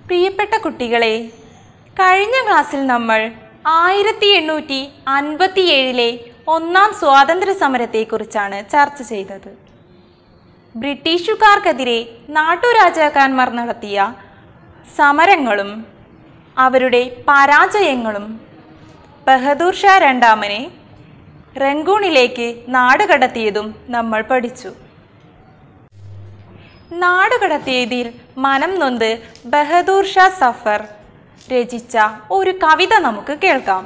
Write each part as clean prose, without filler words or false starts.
പ്രിയപ്പെട്ട കുട്ടികളെ, കഴിഞ്ഞ ക്ലാസ്സിൽ നമ്മൾ 1857 ഒന്നാം സ്വാതന്ത്ര്യ സമരത്തെക്കുറിച്ചാണ് ചർച്ച ചെയ്തത്. ബ്രിട്ടീഷുകാർക്കെതിരെ നാട്ടുരാജാക്കന്മാർ നടത്തിയ സമരങ്ങളും അവരുടെ പരാജയങ്ങളും ബഹദൂർ ഷാ രണ്ടാമനെ റങ്കൂണിലേക്ക് നാടുകടത്തിയതും നമ്മൾ പഠിച്ചു. നാടുകടത്തിയതിൽ മനം നൊന്ത് ബഹദൂർ ഷാ സഫർ രചിച്ച ഒരു കവിത നമുക്ക് കേൾക്കാം.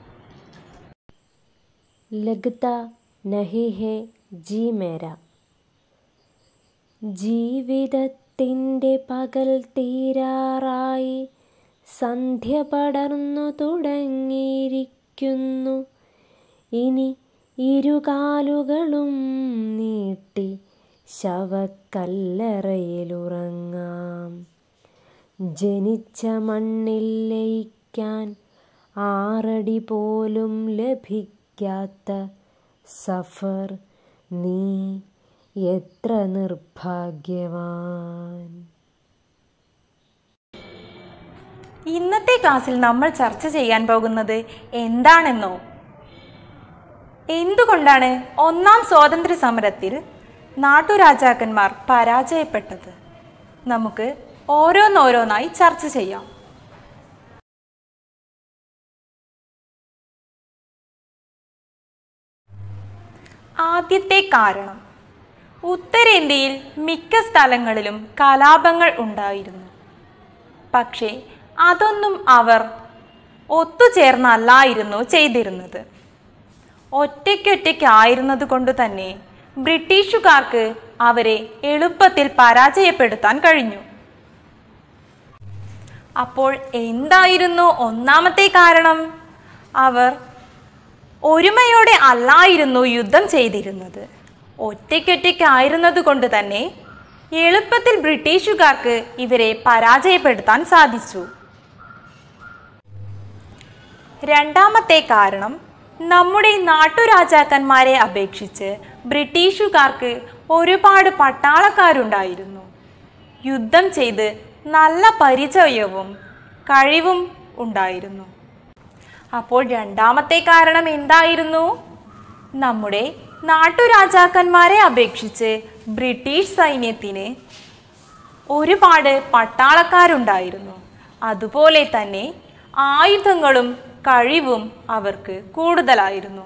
ലഗ്താ നഹി ഹേ ജി മേര. ജീവിതത്തിൻ്റെ പകൽ തീരാറായി, സന്ധ്യ പടർന്നു തുടങ്ങിയിരിക്കുന്നു. ഇനി ഇരുകാലുകളും നീട്ടി ശവക്കല്ലറയിലുറങ്ങാം. ജനിച്ച മണ്ണിൽ ലയിക്കാൻ 6 അടി പോലും ലഭിക്കാത്ത സഫർ, നീ എത്ര നിർഭാഗ്യവാൻ. ഇന്നത്തെ ക്ലാസ്സിൽ നമ്മൾ ചർച്ച ചെയ്യാൻ പോകുന്നത് എന്താണെന്നോ, എന്തുകൊണ്ടാണ് ഒന്നാം സ്വാതന്ത്ര്യ സമരത്തിൽ നാട്ടുരാജാക്കന്മാർ പരാജയപ്പെട്ടത്? നമുക്ക് ഓരോന്നോരോന്നായി ചർച്ച ചെയ്യാം. ആദ്യത്തെ കാരണം, ഉത്തരേന്ത്യയിൽ മിക്ക സ്ഥലങ്ങളിലും കലാപങ്ങൾ ഉണ്ടായിരുന്നു. പക്ഷേ അതൊന്നും അവർ ഒത്തുചേർന്നല്ലായിരുന്നു ചെയ്തിരുന്നത്. ഒറ്റയ്ക്കൊറ്റയ്ക്കായിരുന്നത് കൊണ്ട് തന്നെ ബ്രിട്ടീഷുകാർക്ക് അവരെ എളുപ്പത്തിൽ പരാജയപ്പെടുത്താൻ കഴിഞ്ഞു. അപ്പോൾ എന്തായിരുന്നു ഒന്നാമത്തെ കാരണം? അവർ ഒരുമയോടെ അല്ലായിരുന്നു യുദ്ധം ചെയ്തിരുന്നത്. ഒറ്റയ്ക്കൊറ്റയ്ക്കായിരുന്നത് കൊണ്ട് തന്നെ എളുപ്പത്തിൽ ബ്രിട്ടീഷുകാർക്ക് ഇവരെ പരാജയപ്പെടുത്താൻ സാധിച്ചു. രണ്ടാമത്തെ കാരണം, നമ്മുടെ നാട്ടുരാജാക്കന്മാരെ അപേക്ഷിച്ച് ബ്രിട്ടീഷുകാർക്ക് ഒരുപാട് പട്ടാളക്കാരുണ്ടായിരുന്നു. യുദ്ധം ചെയ്ത് നല്ല പരിചയവും കഴിവും ഉണ്ടായിരുന്നു. അപ്പോൾ രണ്ടാമത്തെ കാരണം എന്തായിരുന്നു? നമ്മുടെ നാട്ടുരാജാക്കന്മാരെ അപേക്ഷിച്ച് ബ്രിട്ടീഷ് സൈന്യത്തിന് ഒരുപാട് പട്ടാളക്കാരുണ്ടായിരുന്നു. അതുപോലെ തന്നെ ആയുധങ്ങളും കഴിവും അവർക്ക് കൂടുതലായിരുന്നു.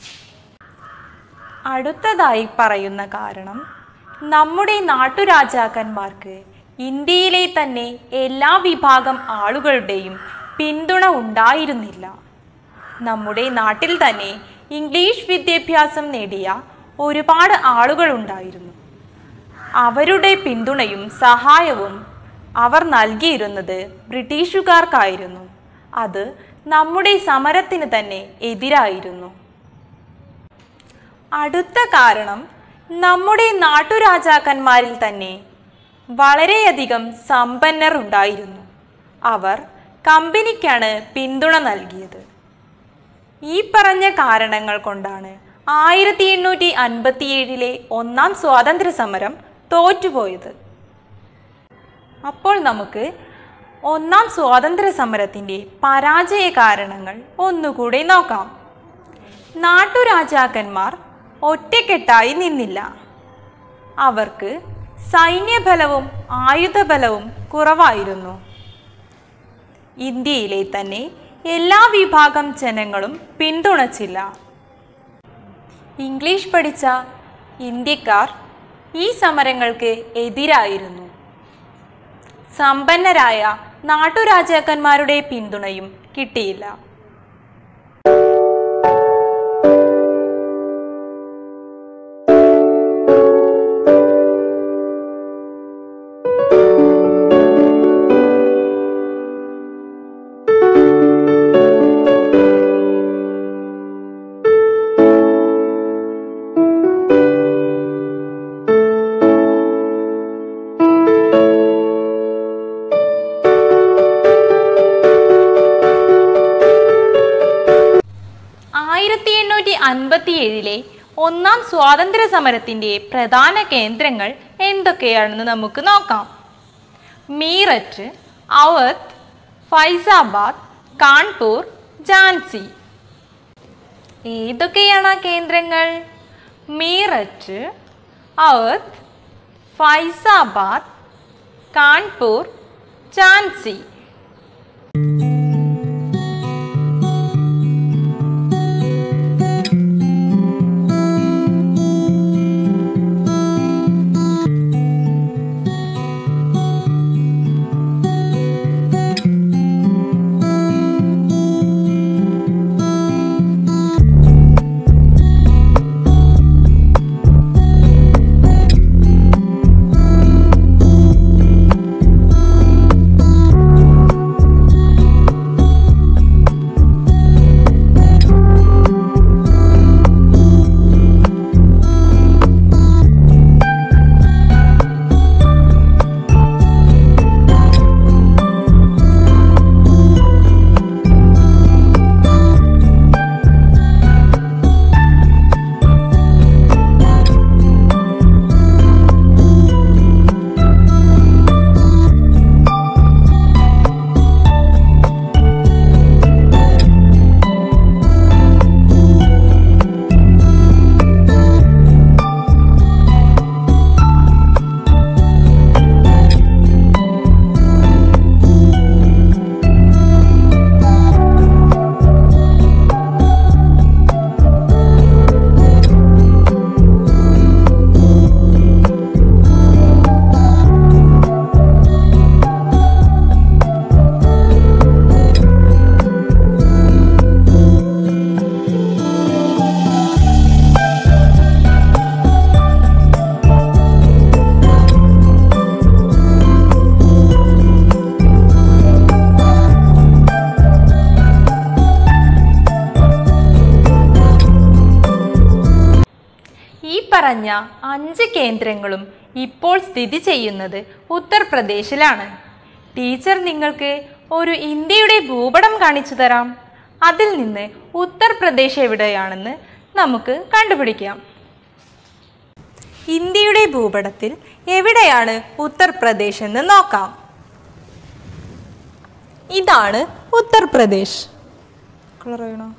അടുത്തതായി പറയുന്ന കാരണം, നമ്മുടെ നാട്ടുരാജാക്കന്മാർക്ക് ഇന്ത്യയിലെ തന്നെ എല്ലാ വിഭാഗം ആളുകളുടെയും പിന്തുണ ഉണ്ടായിരുന്നില്ല. നമ്മുടെ നാട്ടിൽ തന്നെ ഇംഗ്ലീഷ് വിദ്യാഭ്യാസം നേടിയ ഒരുപാട് ആളുകൾ ഉണ്ടായിരുന്നു. അവരുടെ പിന്തുണയും സഹായവും അവർ നൽകിയിരുന്നത് ബ്രിട്ടീഷുകാർക്കായിരുന്നു. അത് നമ്മുടെ സമരത്തിന് തന്നെ എതിരായിരുന്നു. അടുത്ത കാരണം, നമ്മുടെ നാട്ടുരാജാക്കന്മാരിൽ തന്നെ വളരെയധികം സമ്പന്നർ ഉണ്ടായിരുന്നു. അവർ കമ്പനിക്കാണ് പിന്തുണ നൽകിയത്. ഈ പറഞ്ഞ കാരണങ്ങൾ കൊണ്ടാണ് 1857 ഒന്നാം സ്വാതന്ത്ര്യ സമരം തോറ്റുപോയത്. അപ്പോൾ നമുക്ക് ഒന്നാം സ്വാതന്ത്ര്യ സമരത്തിൻ്റെ പരാജയ കാരണങ്ങൾ ഒന്നുകൂടെ നോക്കാം. നാട്ടുരാജാക്കന്മാർ ഒറ്റക്കെട്ടായി നിന്നില്ല. അവർക്ക് സൈന്യബലവും ആയുധബലവും കുറവായിരുന്നു. ഇന്ത്യയിലെ തന്നെ എല്ലാ വിഭാഗം ജനങ്ങളും പിന്തുണച്ചില്ല. ഇംഗ്ലീഷ് പഠിച്ച ഇന്ത്യക്കാർ ഈ സമരങ്ങൾക്ക് എതിരായിരുന്നു. സമ്പന്നരായ നാട്ടുരാജാക്കന്മാരുടെ പിന്തുണയും കിട്ടിയില്ല. ഒന്നാം സ്വാതന്ത്ര്യ സമരത്തിൻ്റെ പ്രധാന കേന്ദ്രങ്ങൾ എന്തൊക്കെയാണെന്ന് നമുക്ക് നോക്കാം. മീററ്റ്, അവധ്, ഫൈസാബാദ്, കാൺപൂർ, ഝാൻസി. ഏതൊക്കെയാണ് ആ കേന്ദ്രങ്ങൾ? മീററ്റ്, അവധ്, ഫൈസാബാദ്, കാൺപൂർ, ഝാൻസി. പറഞ്ഞ 5 കേന്ദ്രങ്ങളും ഇപ്പോൾ സ്ഥിതി ചെയ്യുന്നത് ഉത്തർപ്രദേശിലാണ്. ടീച്ചർ നിങ്ങൾക്ക് ഒരു ഇന്ത്യയുടെ ഭൂപടം കാണിച്ചു തരാം. അതിൽ നിന്ന് ഉത്തർപ്രദേശ് എവിടെയാണെന്ന് നമുക്ക് കണ്ടുപിടിക്കാം. ഇന്ത്യയുടെ ഭൂപടത്തിൽ എവിടെയാണ് ഉത്തർപ്രദേശ് എന്ന് നോക്കാം. ഇതാണ് ഉത്തർപ്രദേശ്. കളർ വേണോ?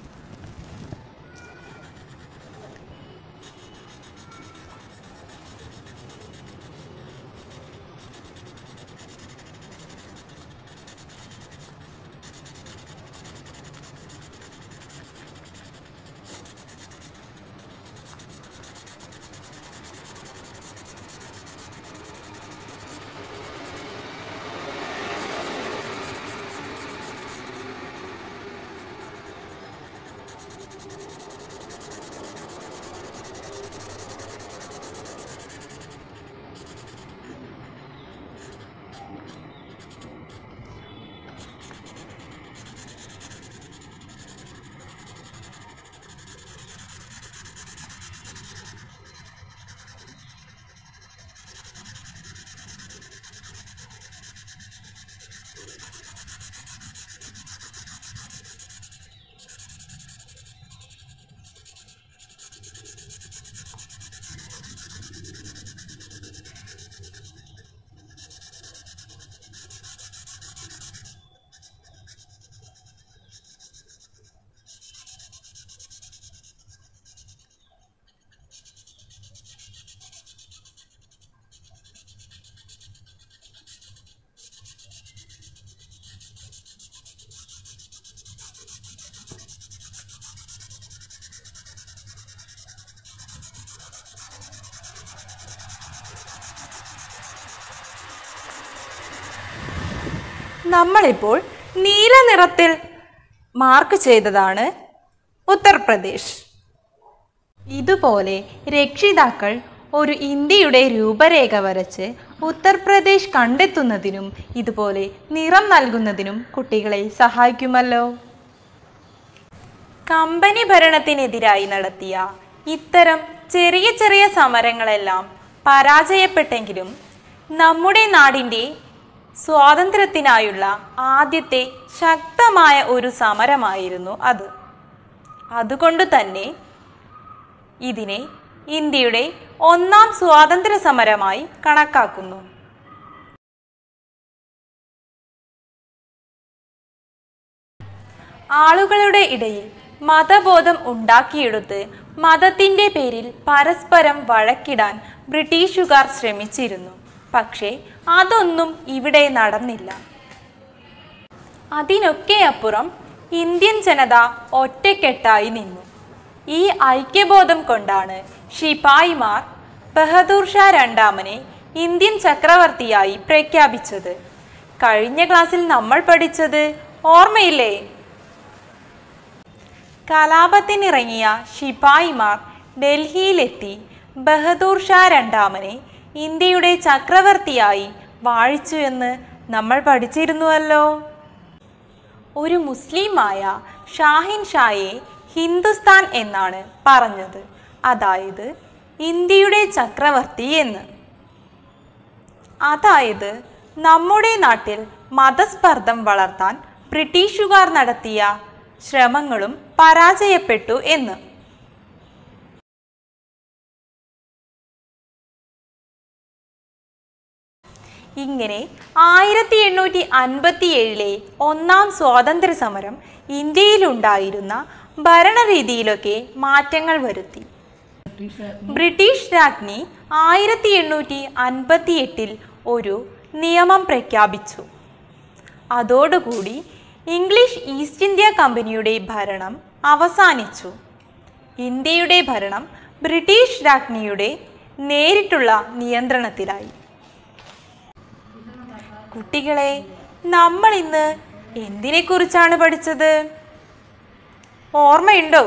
നമ്മളിപ്പോൾ നീല നിറത്തിൽ മാർക്ക് ചെയ്തതാണ് ഉത്തർപ്രദേശ്. ഇതുപോലെ രക്ഷിതാക്കൾ ഒരു ഇന്ത്യയുടെ രൂപരേഖ വരച്ച് ഉത്തർപ്രദേശ് കണ്ടെത്തുന്നതിനും ഇതുപോലെ നിറം നൽകുന്നതിനും കുട്ടികളെ സഹായിക്കുമല്ലോ. കമ്പനി ഭരണത്തിനെതിരായി നടത്തിയ ഇത്തരം ചെറിയ ചെറിയ സമരങ്ങളെല്ലാം പരാജയപ്പെട്ടെങ്കിലും നമ്മുടെ നാടിൻ്റെ സ്വാതന്ത്ര്യത്തിനായുള്ള ആദ്യത്തെ ശക്തമായ ഒരു സമരമായിരുന്നു അത്. അതുകൊണ്ട് തന്നെ ഇതിനെ ഇന്ത്യയുടെ ഒന്നാം സ്വാതന്ത്ര്യ സമരമായി കണക്കാക്കുന്നു. ആളുകളുടെ ഇടയിൽ മതബോധം ഉണ്ടാക്കിയെടുത്ത് മതത്തിൻ്റെ പേരിൽ പരസ്പരം വഴക്കിടാൻ ബ്രിട്ടീഷുകാർ ശ്രമിച്ചിരുന്നു. പക്ഷേ അതൊന്നും ഇവിടെ നടന്നില്ല. അതിനൊക്കെ അപ്പുറം ഇന്ത്യൻ ജനത ഒറ്റക്കെട്ടായി നിന്നു. ഈ ഐക്യബോധം കൊണ്ടാണ് ശിപായിമാർ ബഹദൂർ ഷാ രണ്ടാമനെ ഇന്ത്യൻ ചക്രവർത്തിയായി പ്രഖ്യാപിച്ചത്. കഴിഞ്ഞ ക്ലാസ്സിൽ നമ്മൾ പഠിച്ചത് ഓർമ്മയില്ലേ? കലാപത്തിനിറങ്ങിയ ശിപായിമാർ ഡൽഹിയിലെത്തി ബഹദൂർ ഷാ രണ്ടാമനെ ഇന്ത്യയുടെ ചക്രവർത്തിയായി വാഴിച്ചു എന്ന് നമ്മൾ പഠിച്ചിരുന്നുവല്ലോ. ഒരു മുസ്ലിമായ ഷാഹിൻ ഷായെ ഹിന്ദുസ്ഥാൻ എന്നാണ് പറഞ്ഞത്, അതായത് ഇന്ത്യയുടെ ചക്രവർത്തി എന്ന്. അതായത് നമ്മുടെ നാട്ടിൽ മതസ്പർദ്ധം വളർത്താൻ ബ്രിട്ടീഷുകാർ നടത്തിയ ശ്രമങ്ങളും പരാജയപ്പെട്ടു എന്ന്. ഇങ്ങനെ 1857 ഒന്നാം സ്വാതന്ത്ര്യ സമരം ഇന്ത്യയിലുണ്ടായിരുന്ന ഭരണരീതിയിലൊക്കെ മാറ്റങ്ങൾ വരുത്തി. ബ്രിട്ടീഷ് രാജ്ഞി 1858 ഒരു നിയമം പ്രഖ്യാപിച്ചു. അതോടുകൂടി ഇംഗ്ലീഷ് ഈസ്റ്റ് ഇന്ത്യ കമ്പനിയുടെ ഭരണം അവസാനിച്ചു. ഇന്ത്യയുടെ ഭരണം ബ്രിട്ടീഷ് രാജ്ഞിയുടെ നേരിട്ടുള്ള നിയന്ത്രണത്തിലായി. കുട്ടികളെ, നമ്മൾ ഇന്ന് എന്തിനെക്കുറിച്ചാണ് പഠിച്ചത്? ഓർമ്മയുണ്ടോ?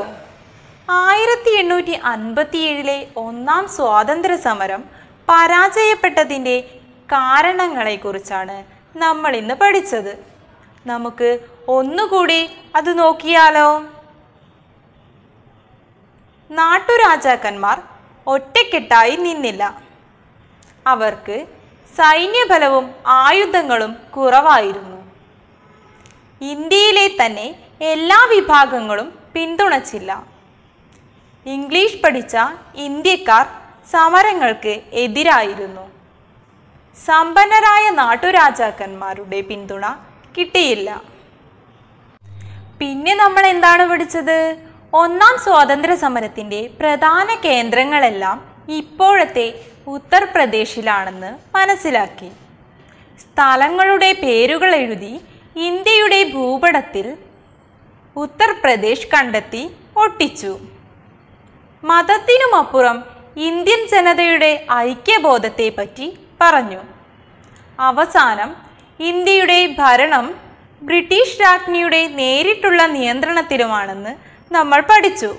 1857 ഒന്നാം സ്വാതന്ത്ര്യ സമരം പരാജയപ്പെട്ടതിൻ്റെ കാരണങ്ങളെക്കുറിച്ചാണ് നമ്മൾ ഇന്ന് പഠിച്ചത്. നമുക്ക് ഒന്നുകൂടി അത് നോക്കിയാലോ? നാട്ടുരാജാക്കന്മാർ ഒറ്റക്കെട്ടായി നിന്നില്ല. അവർക്ക് സൈന്യബലവും ആയുധങ്ങളും കുറവായിരുന്നു. ഇന്ത്യയിലെ തന്നെ എല്ലാ വിഭാഗങ്ങളും പിന്തുണച്ചില്ല. ഇംഗ്ലീഷ് പഠിച്ച ഇന്ത്യക്കാർ സമരങ്ങൾക്ക് എതിരായിരുന്നു. സമ്പന്നരായ നാട്ടുരാജാക്കന്മാരുടെ പിന്തുണ കിട്ടിയില്ല. പിന്നെ നമ്മൾ എന്താണ് പഠിച്ചത്? ഒന്നാം സ്വാതന്ത്ര്യ സമരത്തിൻ്റെ പ്രധാന കേന്ദ്രങ്ങളെല്ലാം ഇപ്പോഴത്തെ ഉത്തർപ്രദേശിലാണെന്ന് മനസ്സിലാക്കി. സ്ഥലങ്ങളുടെ പേരുകൾ എഴുതി ഇന്ത്യയുടെ ഭൂപടത്തിൽ ഉത്തർപ്രദേശ് കണ്ടെത്തി ഒട്ടിച്ചു. മതത്തിനുമപ്പുറം ഇന്ത്യൻ ജനതയുടെ ഐക്യബോധത്തെ പറ്റി പറഞ്ഞു. അവസാനം ഇന്ത്യയുടെ ഭരണം ബ്രിട്ടീഷ് രാജ്ഞിയുടെ നേരിട്ടുള്ള നിയന്ത്രണത്തിലുമാണെന്ന് നമ്മൾ പഠിച്ചു.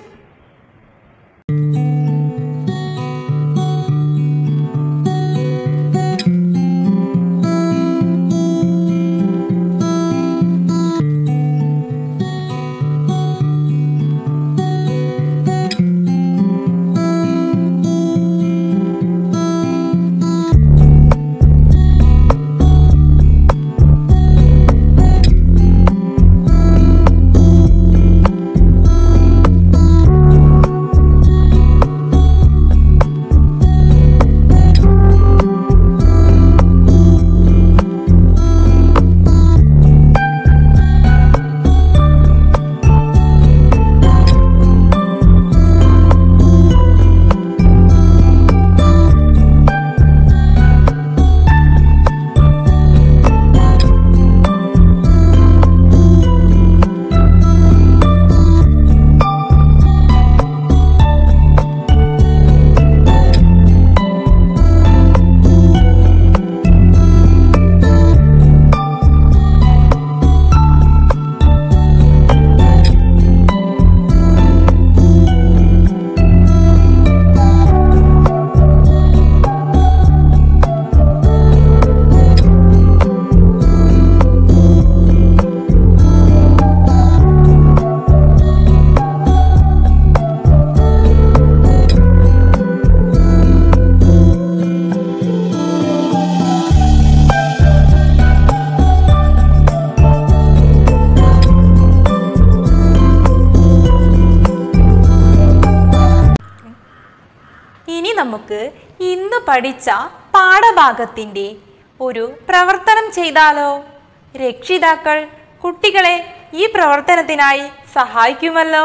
നമുക്ക് ഇന്ന് പഠിച്ച പാഠഭാഗത്തിൻ്റെ ഒരു പ്രവർത്തനം ചെയ്താലോ? രക്ഷിതാക്കൾ കുട്ടികളെ ഈ പ്രവർത്തനത്തിനായി സഹായിക്കുമല്ലോ.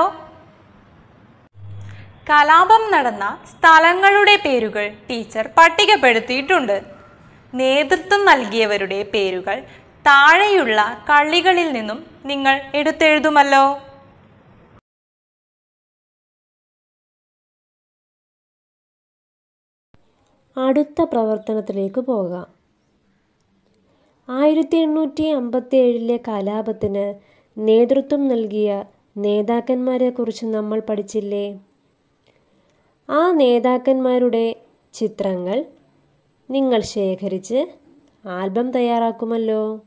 കലാപം നടന്ന സ്ഥലങ്ങളുടെ പേരുകൾ ടീച്ചർ പട്ടികപ്പെടുത്തിയിട്ടുണ്ട്. നേതൃത്വം നൽകിയവരുടെ പേരുകൾ താഴെയുള്ള കള്ളികളിൽ നിന്നും നിങ്ങൾ എടുത്തെഴുതുമല്ലോ. അടുത്ത പ്രവർത്തനത്തിലേക്ക് പോകാം. 1857 കലാപത്തിന് നേതൃത്വം നൽകിയ നേതാക്കന്മാരെക്കുറിച്ച് നമ്മൾ പഠിച്ചില്ലേ? ആ നേതാക്കന്മാരുടെ ചിത്രങ്ങൾ നിങ്ങൾ ശേഖരിച്ച് ആൽബം തയ്യാറാക്കുമല്ലോ.